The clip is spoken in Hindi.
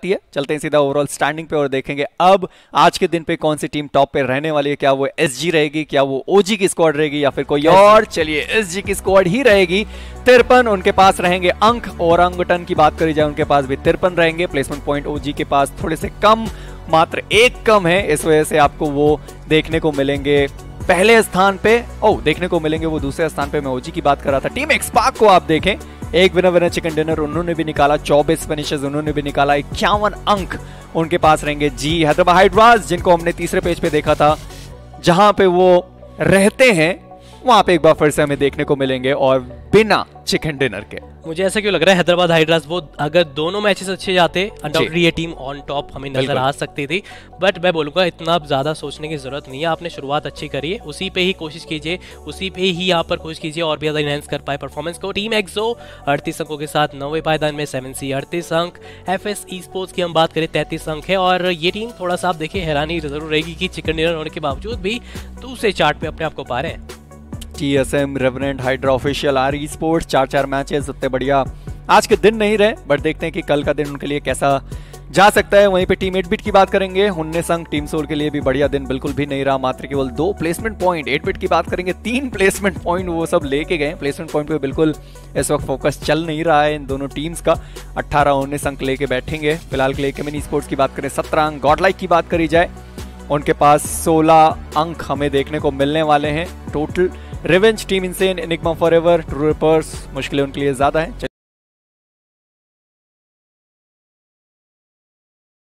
जाती है। चलते हैं सीधा ओवरऑल स्टैंडिंग पे और देखेंगे अब आज के दिन पे कौन सी टीम टॉप पे रहने वाली है। क्या वो एसजी रहेगी, क्या वो ओजी की स्क्वाड रहेगी या फिर कोई और। चलिए एसजी की स्क्वाड ही रहेगी। 53 उनके पास रहेंगे अंक, और अंगटन की बात करी जाए उनके पास भी 53 रहेंगे। प्लेसमेंट पॉइंट ओजी के पास थोड़े से कम, मात्र 1 कम है, इस वजह से आपको वो देखने को मिलेंगे पहले स्थान पे। देखने को मिलेंगे वो दूसरे स्थान पे। मैं ओजी की बात कर रहा था। टीम एक्सपार्क को आप देखें, एक विनर चिकन डिनर उन्होंने भी निकाला, 24 फिनिशेस उन्होंने भी निकाला, 51 अंक उनके पास रहेंगे। जी हैदराबाद हाइड्रास, जिनको हमने तीसरे पेज पे देखा था, जहां पे वो रहते हैं वहां पे एक बार फिर से हमें देखने को मिलेंगे और बिना चिकन डिनर के। मुझे ऐसा क्यों लग रहा है हैदराबाद हाइड्रास वो अगर दोनों मैचेस अच्छे जाते अनडाउटली ये टीम ऑन टॉप हमें नजर आ सकती थी। बट मैं बोलूँगा इतना ज़्यादा सोचने की जरूरत नहीं है। आपने शुरुआत अच्छी करी है, उसी पे ही कोशिश कीजिए, उसी पे ही यहाँ पर कोशिश कीजिए और भी ज़्यादा इनहेंस कर पाए परफॉर्मेंस को। टीम एक्सो 38 अंकों के साथ 9वें पायदान में, 7C 38 अंक। FS Esports की हम बात करें 33 अंक है। और ये टीम थोड़ा सा आप देखिए हैरानी जरूर रहेगी कि चिकन डिनर होने के बावजूद भी दूसरे चार्ट पे अपने आप को पा रहे हैं। TSM Revenant Hydra official R esports 4 matches उतने बढ़िया आज के दिन नहीं रहे, बट देखते हैं कि कल का दिन उनके लिए कैसा जा सकता है। वहीं पे टीम 8-बिट की बात करेंगे, 19 अंक। टीम सोल के लिए भी बढ़िया दिन बिल्कुल भी नहीं रहा, मात्र केवल 2 प्लेसमेंट पॉइंट। 8-बिट की बात करेंगे, 3 प्लेसमेंट पॉइंट वो सब लेके गए। प्लेसमेंट पॉइंट पे बिल्कुल इस वक्त फोकस चल नहीं रहा है इन दोनों टीम्स का। 18-19 अंक लेके बैठेंगे फिलहाल के लिए। केमिनी स्पोर्ट्स की बात करें 17 अंक। गॉडलाइक की बात करी जाए उनके पास 16 अंक हमें देखने को मिलने वाले हैं total. Revenge team Insane, Enigma Forever, True Reapers मुश्किलें उनके लिए ज्यादा है।